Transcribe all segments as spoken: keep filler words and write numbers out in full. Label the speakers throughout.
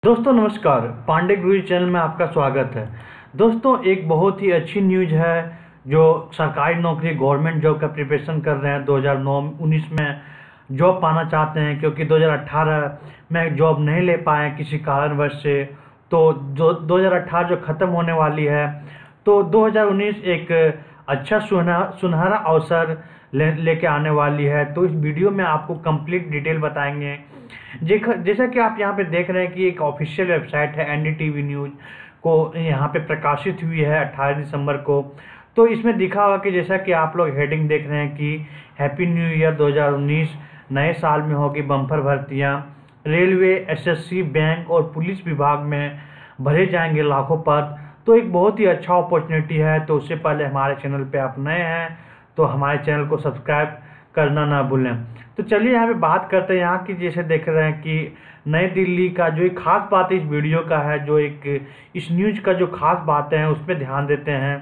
Speaker 1: दोस्तों नमस्कार, पांडे गुरुजी चैनल में आपका स्वागत है। दोस्तों एक बहुत ही अच्छी न्यूज़ है। जो सरकारी नौकरी गवर्नमेंट जॉब का प्रिपरेशन कर रहे हैं, दो हज़ार नौ उन्नीस में जॉब पाना चाहते हैं, क्योंकि दो हज़ार अठारह में जॉब नहीं ले पाए किसी कारणवश से, तो जो दो हज़ार अठारह जो ख़त्म होने वाली है, तो दो हज़ार उन्नीस एक अच्छा सुनहरा सुनहरा अवसर ले लेके आने वाली है। तो इस वीडियो में आपको कंप्लीट डिटेल बताएंगे। जैसा कि आप यहाँ पे देख रहे हैं कि एक ऑफिशियल वेबसाइट है N D T V news को यहाँ पे प्रकाशित हुई है अट्ठारह दिसंबर को। तो इसमें दिखा हुआ कि जैसा कि आप लोग हेडिंग देख रहे हैं कि हैप्पी न्यू ईयर दो हज़ार उन्नीस, नए साल में होगी बम्पर भर्तियाँ। Railway, S S C, bank और पुलिस विभाग में भरे जाएंगे लाखों पद। तो एक बहुत ही अच्छा अपॉर्चुनिटी है। तो उससे पहले हमारे चैनल पे आप नए हैं तो हमारे चैनल को सब्सक्राइब करना ना भूलें। तो चलिए यहाँ पे बात करते हैं। यहाँ की जैसे देख रहे हैं कि नई दिल्ली का जो एक खास बात इस वीडियो का है, जो एक इस न्यूज़ का जो खास बातें हैं उस पर ध्यान देते हैं।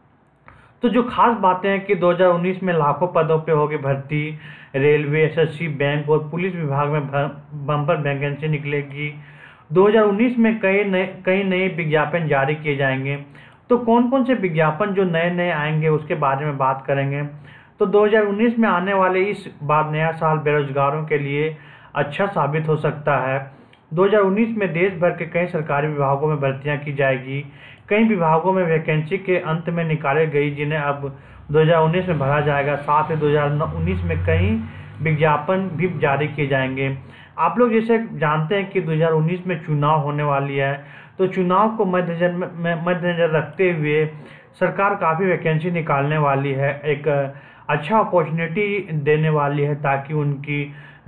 Speaker 1: तो जो खास बातें हैं कि दो हज़ार उन्नीस में लाखों पदों पे होगी भर्ती। Railway, S S C, bank और पुलिस विभाग में बम्पर वैकेंसी निकलेगी। दो हज़ार उन्नीस में कई नए कई नए विज्ञापन जारी किए जाएंगे। तो कौन कौन से विज्ञापन जो नए नए आएंगे उसके बारे में बात करेंगे। तो दो हज़ार उन्नीस में आने वाले इस बार नया साल बेरोजगारों के लिए अच्छा साबित हो सकता है। दो हज़ार उन्नीस में देश भर के कई सरकारी विभागों में भर्तियां की जाएगी। कई विभागों में वैकेंसी के अंत में निकाले गई, जिन्हें अब दो हज़ार उन्नीस में भरा जाएगा। साथ ही दो हज़ार उन्नीस में कई विज्ञापन भी जारी किए जाएंगे। आप लोग जैसे जानते हैं कि दो हज़ार उन्नीस में चुनाव होने वाली है, तो चुनाव को मद्देनजर में मद्देनजर रखते हुए सरकार काफ़ी वैकेंसी निकालने वाली है। एक अच्छा अपॉर्चुनिटी देने वाली है ताकि उनकी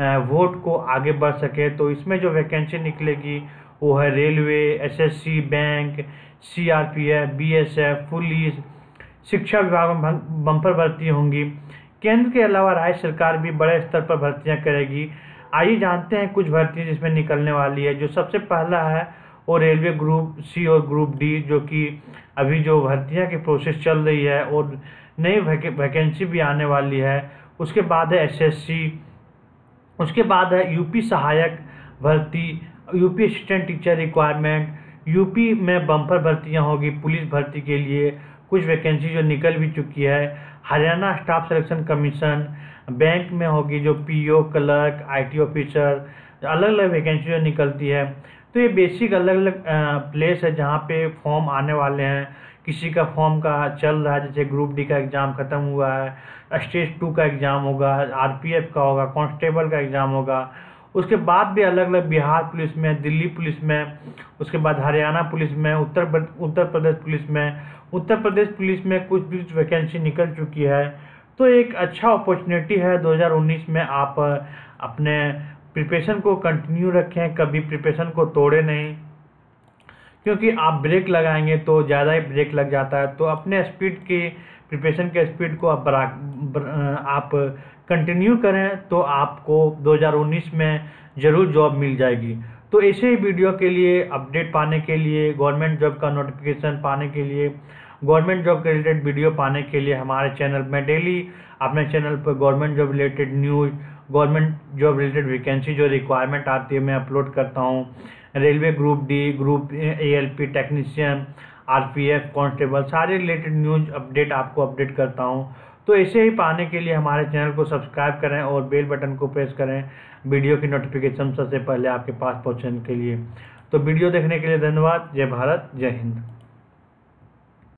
Speaker 1: वोट को आगे बढ़ सके। तो इसमें जो वैकेंसी निकलेगी वो है railway, S S C, bank, C R P F, B S F, police, शिक्षा विभाग में बम्पर भर्ती होंगी। केंद्र के अलावा राज्य सरकार भी बड़े स्तर पर भर्तियां करेगी। आइए जानते हैं कुछ भर्तियां जिसमें निकलने वाली है। जो सबसे पहला है वो रेलवे ग्रुप सी और ग्रुप डी, जो कि अभी जो भर्तियां की प्रोसेस चल रही है और नई वैकेंसी भी आने वाली है। उसके बाद है एस एस सी, उसके बाद है यूपी सहायक भर्ती, UP assistant teacher requirement. UP में बम्पर भर्तियां होगी पुलिस भर्ती के लिए, कुछ वैकेंसी जो निकल भी चुकी है। Haryana staff selection commission, bank में होगी जो P O, clerk, I T officer, अलग अलग वैकेंसी जो निकलती है। तो ये बेसिक अलग अलग प्लेस है जहाँ पे फॉर्म आने वाले हैं। किसी का फॉर्म का चल रहा है, जैसे ग्रुप डी का एग्ज़ाम ख़त्म हुआ है, स्टेज टू का एग्ज़ाम होगा, आर पी एफ का होगा, कांस्टेबल का एग्ज़ाम होगा। उसके बाद भी अलग अलग बिहार पुलिस में, दिल्ली पुलिस में, उसके बाद हरियाणा पुलिस में, उत्तर उत्तर प्रदेश पुलिस में, उत्तर प्रदेश पुलिस में कुछ भी वैकेंसी निकल चुकी है। तो एक अच्छा अपॉर्चुनिटी है। दो हज़ार उन्नीस में आप अपने प्रिपरेशन को कंटिन्यू रखें, कभी प्रिपरेशन को तोड़े नहीं, क्योंकि आप ब्रेक लगाएंगे तो ज़्यादा ही ब्रेक लग जाता है। तो अपने स्पीड की प्रिपरेशन के स्पीड को आप आप कंटिन्यू करें तो आपको दो हज़ार उन्नीस में ज़रूर जॉब मिल जाएगी। तो ऐसे ही वीडियो के लिए अपडेट पाने के लिए, गवर्नमेंट जॉब का नोटिफिकेशन पाने के लिए, गवर्नमेंट जॉब के रिलेटेड वीडियो पाने के लिए हमारे चैनल में डेली अपने चैनल पर government job related news, government job related vacancy जो रिक्वायरमेंट आती है मैं अपलोड करता हूँ। Railway group D, group A L P, technician, R P F, constable, सारे रिलेटेड न्यूज़ अपडेट आपको अपडेट करता हूँ। तो ऐसे ही पाने के लिए हमारे चैनल को सब्सक्राइब करें और बेल बटन को प्रेस करें वीडियो की नोटिफिकेशन सबसे पहले आपके पास पहुँचने के लिए। तो वीडियो देखने के लिए धन्यवाद। जय भारत, जय हिंद।